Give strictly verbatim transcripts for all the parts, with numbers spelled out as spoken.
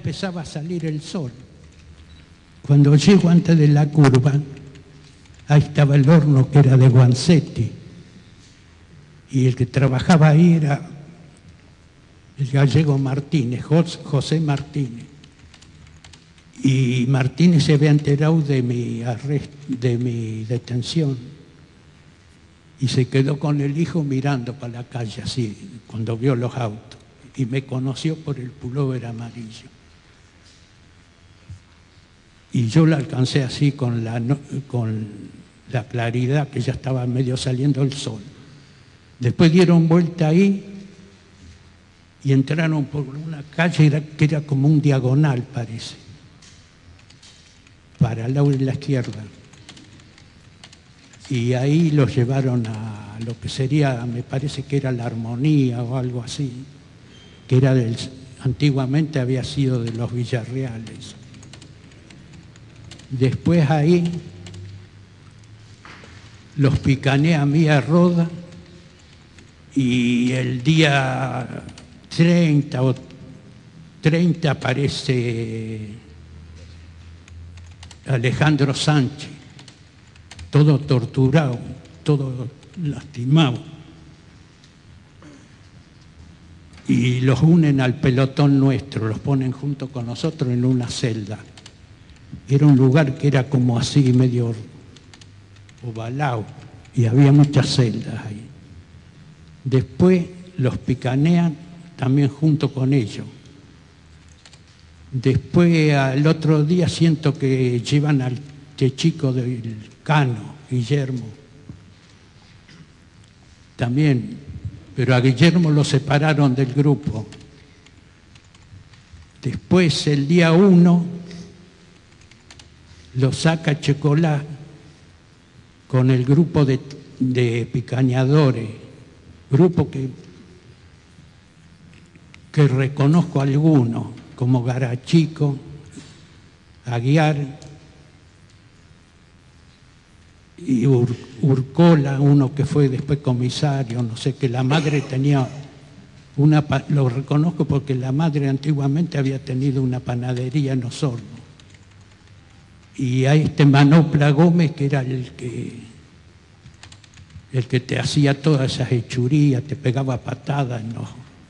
empezaba a salir el sol. Cuando llego antes de la curva, ahí estaba el horno que era de Guancetti, y el que trabajaba ahí era el gallego Martínez, José Martínez. Y Martínez se había enterado de mi arresto, de mi detención, y se quedó con el hijo mirando para la calle así, cuando vio los autos, y me conoció por el pullover amarillo. Y yo la alcancé así con la, con la claridad que ya estaba medio saliendo el sol. Después dieron vuelta ahí y entraron por una calle que era como un diagonal, parece, para el lado de la izquierda. Y ahí los llevaron a lo que sería, me parece que era la Armonía o algo así, que era del, antiguamente había sido de los Villarreales. Después ahí los picané a mí a Roda, y el día treinta o treinta aparece Alejandro Sánchez, todo torturado, todo lastimado. Y los unen al pelotón nuestro, los ponen junto con nosotros en una celda. Era un lugar que era como así, medio ovalado, y había muchas celdas ahí. Después los picanean también junto con ellos. Después al otro día siento que llevan al chico del Cano, Guillermo, también, pero a Guillermo lo separaron del grupo. Después el día uno lo saca Checolá con el grupo de, de picañadores, grupo que, que reconozco algunos, como Garachico, Aguiar y Ur, Urcola, uno que fue después comisario, no sé, que la madre tenía una, lo reconozco porque la madre antiguamente había tenido una panadería en Osorno. Y a este Manopla Gómez, que era el que, el que te hacía todas esas hechurías, te pegaba patadas en los,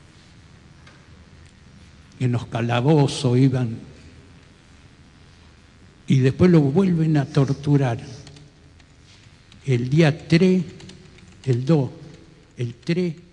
en los calabozos, iban, y después lo vuelven a torturar. El día tres, el dos, el tres